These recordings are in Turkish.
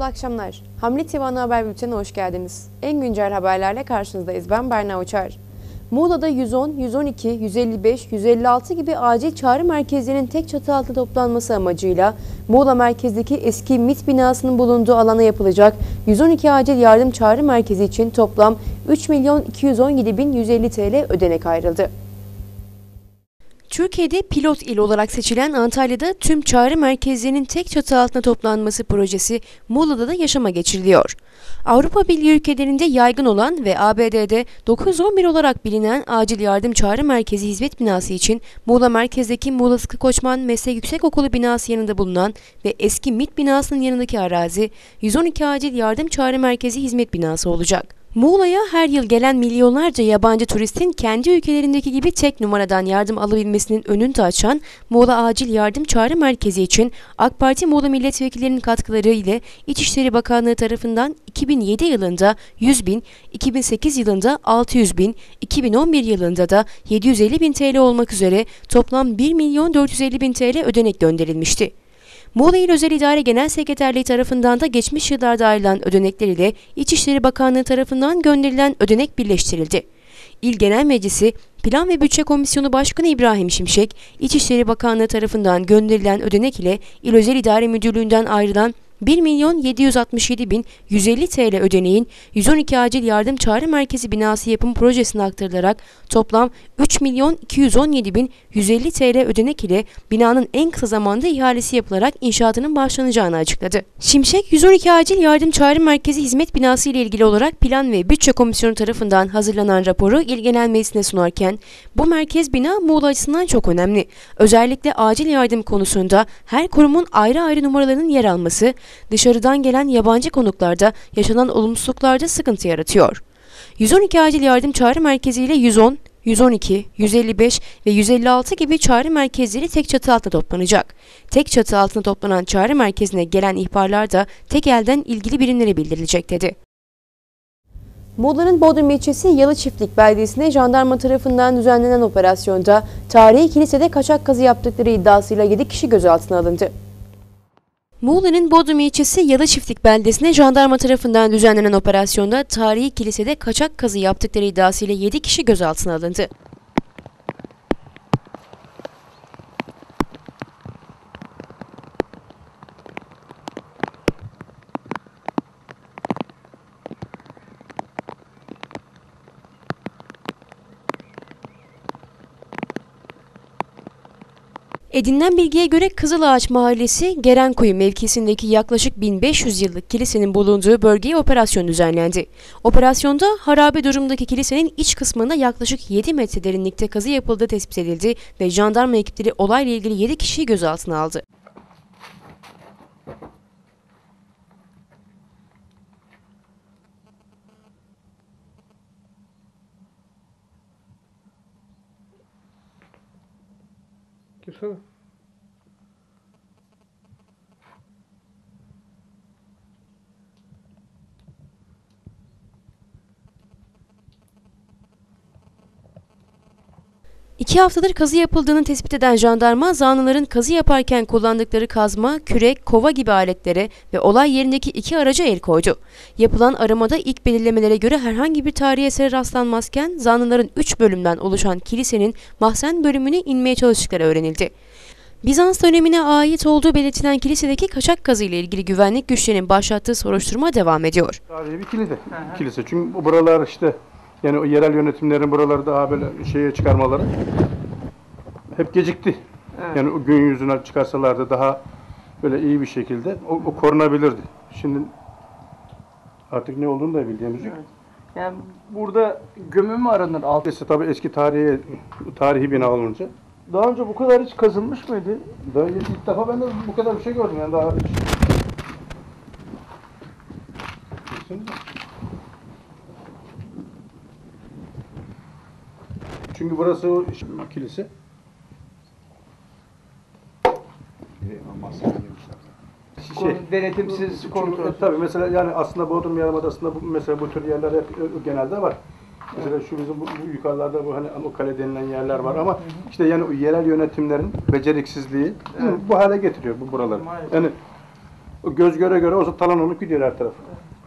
akşamlar. Hamle TV Ana Haber Bülteni'ne hoş geldiniz. En güncel haberlerle karşınızdayız. Ben Berna Uçar. Muğla'da 110, 112, 155, 156 gibi acil çağrı merkezlerinin tek çatı altında toplanması amacıyla Muğla merkezdeki eski MİT binasının bulunduğu alana yapılacak 112 acil yardım çağrı merkezi için toplam 3.217.150 TL ödenek ayrıldı. Türkiye'de pilot il olarak seçilen Antalya'da tüm çağrı merkezlerinin tek çatı altında toplanması projesi Muğla'da da yaşama geçiriliyor. Avrupa Birliği ülkelerinde yaygın olan ve ABD'de 911 olarak bilinen acil yardım çağrı merkezi hizmet binası için Muğla merkezdeki Muğla Sıkı Koçman Meslek Yüksekokulu binası yanında bulunan ve eski MİT binasının yanındaki arazi 112 acil yardım çağrı merkezi hizmet binası olacak. Muğla'ya her yıl gelen milyonlarca yabancı turistin kendi ülkelerindeki gibi tek numaradan yardım alabilmesinin önünü açan Muğla Acil Yardım Çağrı Merkezi için AK Parti Muğla milletvekillerinin katkıları ile İçişleri Bakanlığı tarafından 2007 yılında 100.000, 2008 yılında 600.000, 2011 yılında da 750.000 TL olmak üzere toplam 1.450.000 TL ödenek gönderilmişti. Muğla İl Özel İdare Genel Sekreterliği tarafından da geçmiş yıllarda ayrılan ödenekler ile İçişleri Bakanlığı tarafından gönderilen ödenek birleştirildi. İl Genel Meclisi Plan ve Bütçe Komisyonu Başkanı İbrahim Şimşek, İçişleri Bakanlığı tarafından gönderilen ödenek ile İl Özel İdare Müdürlüğü'nden ayrılan 1.767.150 TL ödeneğin 112 Acil Yardım Çağrı Merkezi binası yapım projesine aktarılarak toplam 3.217.150 TL ödenek ile binanın en kısa zamanda ihalesi yapılarak inşaatının başlanacağını açıkladı. Şimşek, 112 Acil Yardım Çağrı Merkezi hizmet binası ile ilgili olarak Plan ve Bütçe Komisyonu tarafından hazırlanan raporu İl Genel Meclisi'ne sunarken, bu merkez bina Muğla açısından çok önemli. Özellikle acil yardım konusunda her kurumun ayrı ayrı numaralarının yer alması, dışarıdan gelen yabancı konuklarda yaşanan olumsuzluklarda sıkıntı yaratıyor. 112 Acil Yardım Çağrı Merkezi ile 110, 112, 155 ve 156 gibi çağrı merkezleri tek çatı altında toplanacak. Tek çatı altında toplanan çağrı merkezine gelen ihbarlar da tek elden ilgili birimlere bildirilecek dedi. Muğla'nın Bodrum ilçesi Yalıçiftlik beldesine jandarma tarafından düzenlenen operasyonda tarihi kilisede kaçak kazı yaptıkları iddiasıyla 7 kişi gözaltına alındı. Muğla'nın Bodrum ilçesi Yalıçiftlik beldesine jandarma tarafından düzenlenen operasyonda tarihi kilisede kaçak kazı yaptıkları iddiasıyla 7 kişi gözaltına alındı. Edinilen bilgiye göre Kızılağaç Mahallesi Gerenkuyu mevkisindeki yaklaşık 1500 yıllık kilisenin bulunduğu bölgeye operasyon düzenlendi. Operasyonda harabe durumdaki kilisenin iç kısmında yaklaşık 7 metre derinlikte kazı yapıldığı tespit edildi ve jandarma ekipleri olayla ilgili 7 kişiyi gözaltına aldı. Girsene. İki haftadır kazı yapıldığını tespit eden jandarma, zanlıların kazı yaparken kullandıkları kazma, kürek, kova gibi aletlere ve olay yerindeki 2 araca el koydu. Yapılan aramada ilk belirlemelere göre herhangi bir tarihi esere rastlanmazken zanlıların 3 bölümden oluşan kilisenin mahzen bölümüne inmeye çalıştıkları öğrenildi. Bizans dönemine ait olduğu belirtilen kilisedeki kaçak kazı ile ilgili güvenlik güçlerinin başlattığı soruşturma devam ediyor. Tarihi bir kilise. Çünkü buralar işte yani o yerel yönetimlerin buraları daha böyle şeye çıkarmaları hep gecikti. Evet. Yani o gün yüzüne çıkarsalardı daha böyle iyi bir şekilde o korunabilirdi. Şimdi artık ne olduğunu da bildiğimiz yok. Evet. Yani burada gömü mü aranır? Altı tabii eski tarihi bina olunca. Daha önce bu kadar hiç kazılmış mıydı? Daha ilk defa ben de bu kadar bir şey gördüm yani daha. Çünkü burası o kilise. Denetimsiz kontrol. Tabii mesela yani aslında Bodrum Yarımadası'nda mesela bu tür yerler hep genelde var. Mesela şu bizim bu yukarılarda bu hani o kale denilen yerler var ama işte yani o yerel yönetimlerin beceriksizliği bu hale getiriyor bu buraları. Yani göz göre göre o talan olup gidiyor her tarafı.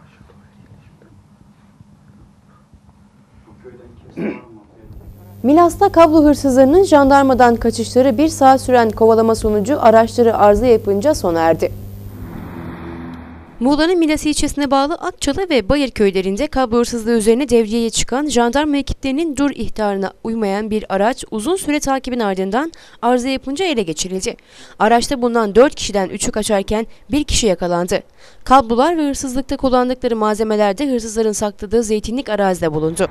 Milas'ta kablo hırsızlarının jandarmadan kaçışları 1 saat süren kovalama sonucu araçları arıza yapınca sona erdi. Muğla'nın Milas ilçesine bağlı Akçalı ve Bayır köylerinde kablo hırsızlığı üzerine devriyeye çıkan jandarma ekiplerinin dur ihtarına uymayan bir araç uzun süre takibin ardından arıza yapınca ele geçirildi. Araçta bulunan 4 kişiden 3'ü kaçarken 1 kişi yakalandı. Kablolar ve hırsızlıkta kullandıkları malzemeler de hırsızların sakladığı zeytinlik arazide bulundu.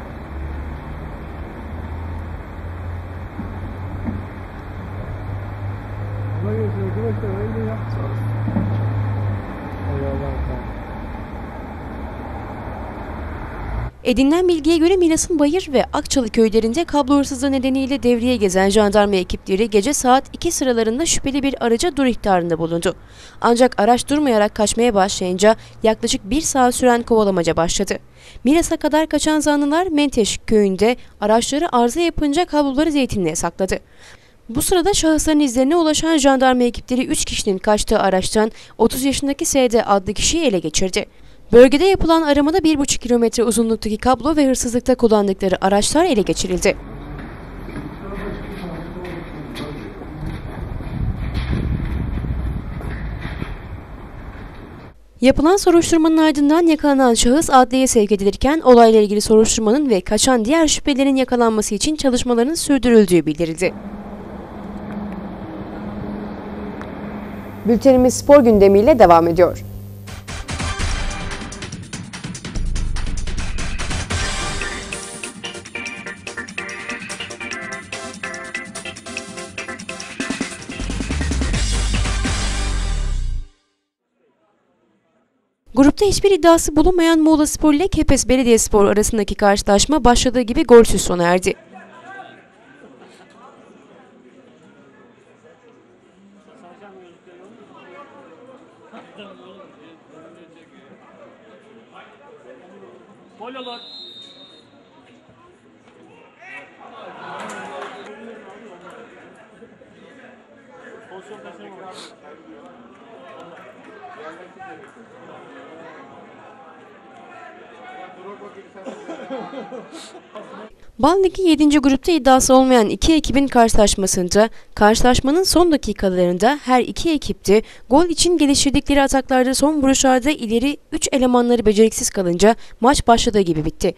Edinilen bilgiye göre Milas'ın Bayır ve Akçalı köylerinde kablo hırsızlığı nedeniyle devriye gezen jandarma ekipleri gece saat 2 sıralarında şüpheli bir araca dur ihtarında bulundu. Ancak araç durmayarak kaçmaya başlayınca yaklaşık 1 saat süren kovalamaca başladı. Milas'a kadar kaçan zanlılar Menteş köyünde araçları arıza yapınca kabloları zeytinliğe sakladı. Bu sırada şahısların izlerine ulaşan jandarma ekipleri 3 kişinin kaçtığı araçtan 30 yaşındaki SD adlı kişiyi ele geçirdi. Bölgede yapılan aramada 1,5 kilometre uzunluktaki kablo ve hırsızlıkta kullandıkları araçlar ele geçirildi. Yapılan soruşturmanın ardından yakalanan şahıs adliyeye sevk edilirken olayla ilgili soruşturmanın ve kaçan diğer şüphelilerin yakalanması için çalışmaların sürdürüldüğü bildirildi. Bültenimiz spor gündemiyle devam ediyor. Grupta hiçbir iddiası bulunmayan Muğlaspor ile Kepez Belediyespor arasındaki karşılaşma başladığı gibi golsüz sona erdi. Bal Ligi 7. grupta iddiası olmayan iki ekibin karşılaşmasında karşılaşmanın son dakikalarında her iki ekip de gol için geliştirdikleri ataklarda son vuruşlarda ileri 3 elemanları beceriksiz kalınca maç başladığı gibi bitti.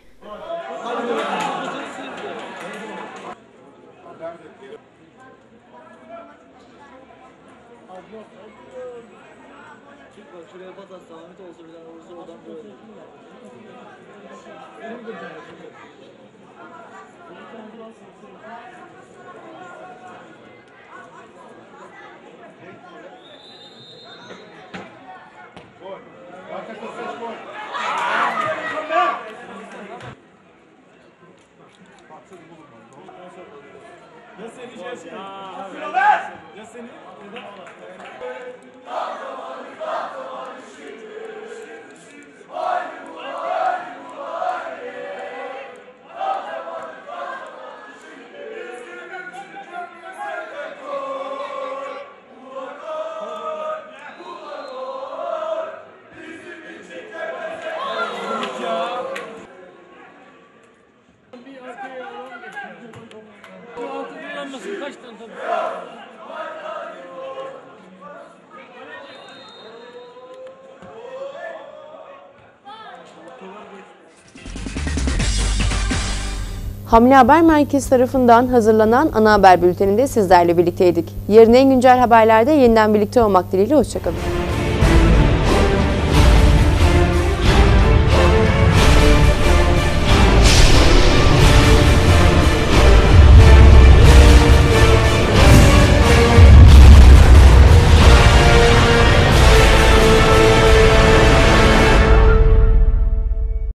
Hamle Haber Merkezi tarafından hazırlanan ana haber bülteninde sizlerle birlikteydik. Yarın en güncel haberlerde yeniden birlikte olmak dileğiyle hoşçakalın.